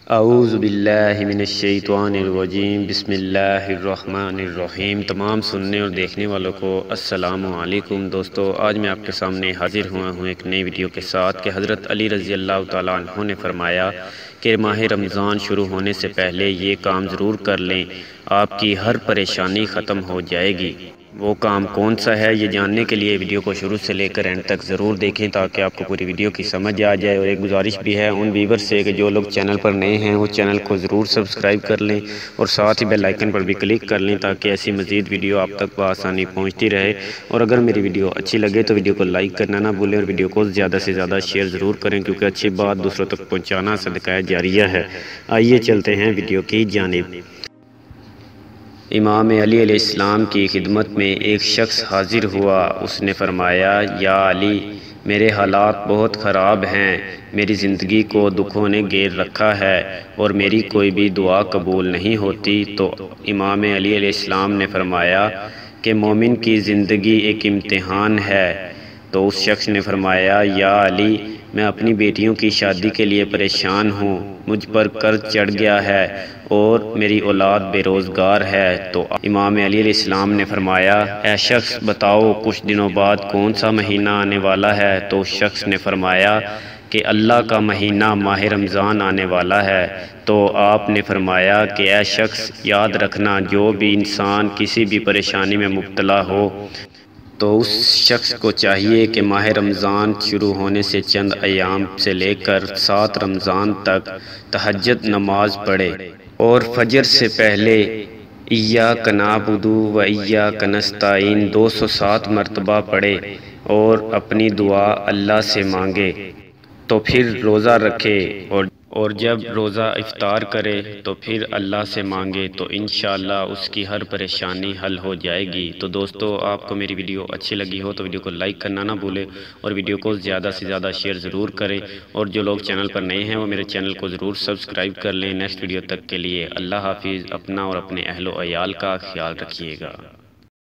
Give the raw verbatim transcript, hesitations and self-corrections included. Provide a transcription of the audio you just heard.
औज़ु बिल्लाहि मिनश्शैतानिर्रजीम बिस्मिल्लाहिर्रहमानिर्रहीम। तमाम सुनने और देखने वालों को अस्सलामु अलैकुम। दोस्तों, आज मैं आपके सामने हाजिर हुआ हूँ एक नई वीडियो के साथ कि हज़रत अली रज़ी अल्लाह तआला अन्हु ने फरमाया कि माह रमज़ान शुरू होने से पहले ये काम ज़रूर कर लें, आपकी हर परेशानी ख़त्म हो जाएगी। वो काम कौन सा है, ये जानने के लिए वीडियो को शुरू से लेकर एंड तक ज़रूर देखें ताकि आपको पूरी वीडियो की समझ आ जाए। और एक गुजारिश भी है उन व्यूवर से कि जो लोग चैनल पर नए हैं वो चैनल को ज़रूर सब्सक्राइब कर लें और साथ ही बेल आइकन पर भी क्लिक कर लें ताकि ऐसी मज़ीद वीडियो आप तक बआसानी पहुँचती रहे। और अगर मेरी वीडियो अच्छी लगे तो वीडियो को लाइक करना ना भूलें और वीडियो को ज़्यादा से ज़्यादा शेयर ज़रूर करें, क्योंकि अच्छी बात दूसरों तक पहुँचाना सदका जारिया है। आइए चलते हैं वीडियो की जानिब। इमाम अली अलैहिस्सलाम की खिदमत में एक शख्स हाजिर हुआ। उसने फरमाया, या अली, मेरे हालात बहुत ख़राब हैं, मेरी ज़िंदगी को दुखों ने घेर रखा है और मेरी कोई भी दुआ कबूल नहीं होती। तो इमाम अली अलैहिस्सलाम ने फरमाया कि मोमिन की ज़िंदगी एक इम्तिहान है। तो उस शख्स ने फरमाया, या अली, मैं अपनी बेटियों की शादी के लिए परेशान हूँ, मुझ पर कर्ज चढ़ गया है और मेरी औलाद बेरोज़गार है। तो इमाम अली अलैहिस्सलाम ने फरमाया, ऐ शख्स, बताओ कुछ दिनों बाद कौन सा महीना आने वाला है। तो उस शख्स ने फरमाया कि अल्लाह का महीना माह रमज़ान आने वाला है। तो आपने फरमाया कि ऐ शख्स, याद रखना, जो भी इंसान किसी भी परेशानी में मुब्तला हो तो उस शख्स को चाहिए कि माह रमज़ान शुरू होने से चंद अयाम से लेकर सात रमज़ान तक तहज्जुद नमाज पढ़े और फजर से पहले इय्याक नअबुदु व इय्याक नस्तईन दो सौ सात मरतबा पढ़े और अपनी दुआ अल्लाह से मांगे। तो फिर रोज़ा रखे और और जब रोज़ा इफ्तार करे तो फिर अल्लाह से मांगे, तो इंशाअल्लाह उसकी हर परेशानी हल हो जाएगी। तो दोस्तों, आपको मेरी वीडियो अच्छी लगी हो तो वीडियो को लाइक करना ना भूलें और वीडियो को ज़्यादा से ज़्यादा शेयर ज़रूर करें। और जो लोग चैनल पर नए हैं वो मेरे चैनल को ज़रूर सब्सक्राइब कर लें। नेक्स्ट वीडियो तक के लिए अल्लाह हाफिज़। अपना और अपने अहलो अयाल का ख्याल रखिएगा।